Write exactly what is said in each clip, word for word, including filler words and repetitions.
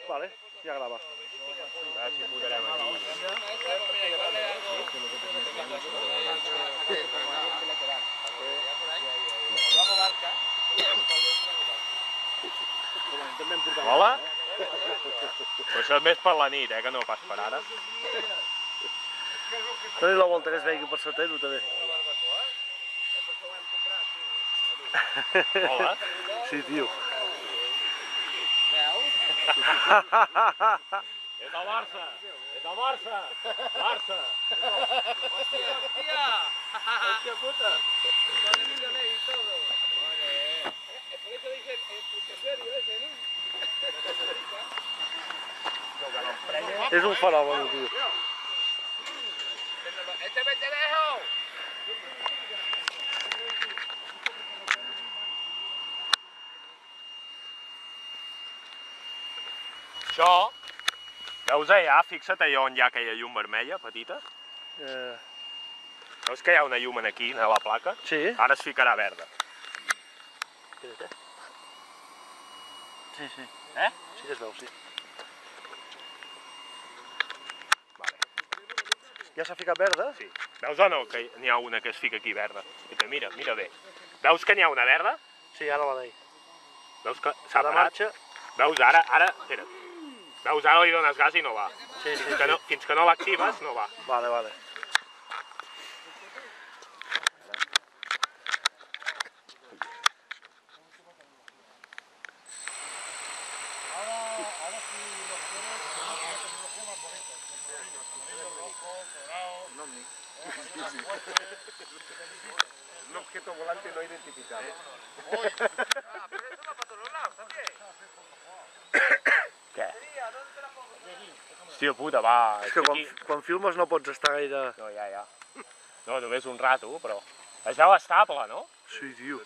Vale, ja grava. A veure si podrem aquí. Hola? Però això és més per la nit, eh, que no pas per ara. Doni la volta que es vegi per sota, eh, també. Hola? Sí, tio. És el Barça! És el Barça! Barça! ¡Hostia! ¡Hostia! ¡Hostia puta! Con Emilio Ley y todo. Vale. Por eso dice el serio ese, ¿no? És un fenomen, tio. ¡Este me te dejo! Això, veus allà, fixa't allà on hi ha aquella llum vermella, petita? Eh... Veus que hi ha una llum aquí, a la placa? Sí. Ara es ficarà verda. Espera't, eh? Sí, sí. Eh? Sí que es veu, sí. Vale. Ja s'ha ficat verda? Sí. Veus o no que n'hi ha una que es fica aquí verda? Mira, mira bé. Veus que n'hi ha una verda? Sí, ara la veig. Veus que s'ha Ara parat? marxa. Veus, ara, ara, espera't. Veus, ara li dones gas i no va. Sí, sí, Fins que no, fins que no l'actives, no va. Vale, vale. Un objeto volante no identificado. Ah, pero eso va para todos lados también. Què? ¿Dónde te la pongo? Hòstia puta, va. És que quan, aquí- quan filmes no pots estar gaire... No, ja, ja. No, només un rato, però... Es veu estable, no? Sí, tio.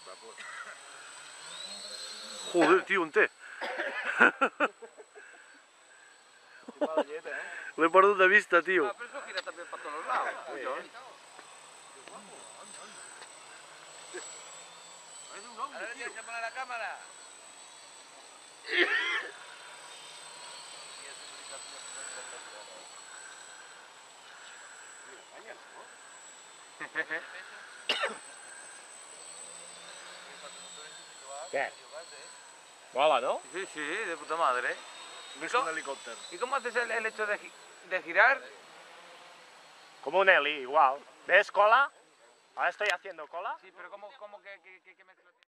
Joder, tio, on té? L'he perdut de vista, tio. Ah, pero eso gira también para todos lados. Es un hombre, tío. ¿Se pone la cámara? Què? Mola, no? Sí, sí, de puta madre. Es un helicóptero. ¿Y cómo haces el, el hecho de, gi- de girar? Como un heli, igual. ¿Ves cola? Ahora estoy haciendo cola. Sí, pero ¿cómo, cómo que, que, que, que mezcla?